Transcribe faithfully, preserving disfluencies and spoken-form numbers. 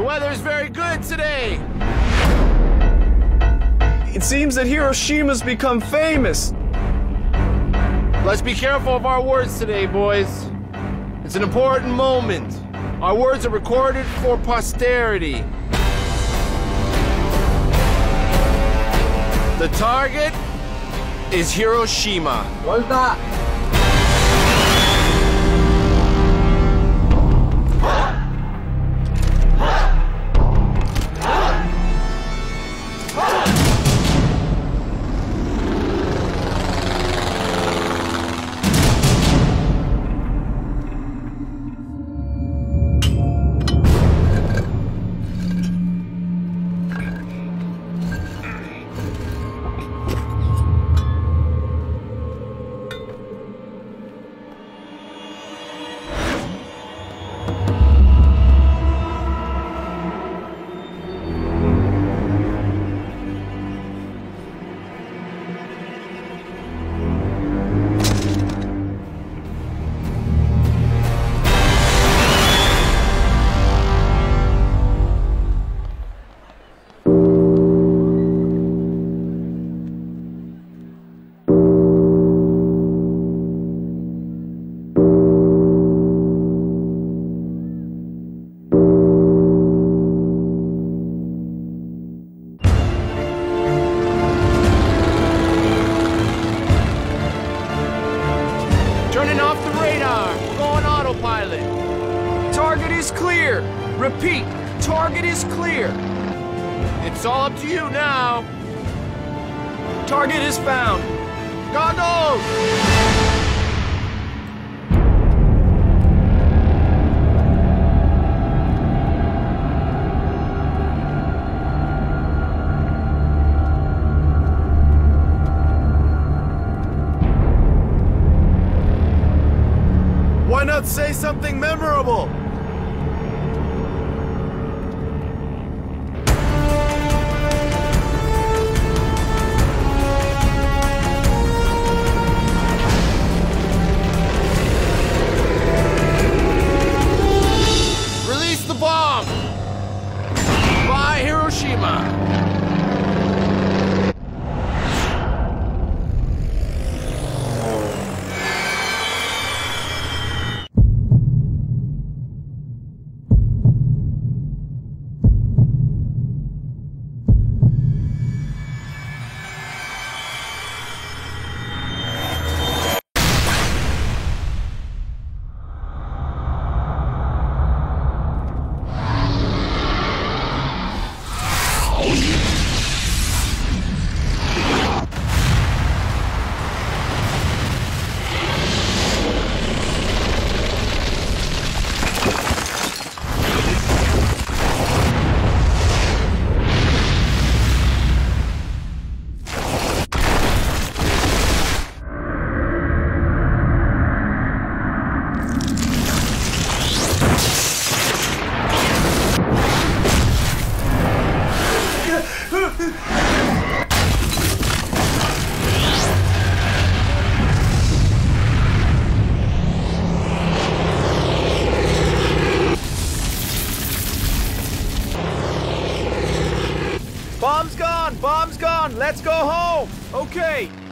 weather's very good today. It seems that Hiroshima's become famous. Let's be careful of our words today, boys. It's an important moment. Our words are recorded for posterity. The target is Hiroshima. What's that? Turning off the radar. We're going autopilot. Target is clear. Repeat, target is clear. It's all up to you now. Target is found. Goggles! Why not say something memorable? Release the bomb! By Hiroshima! Bomb's gone! Bomb's gone! Let's go home! Okay,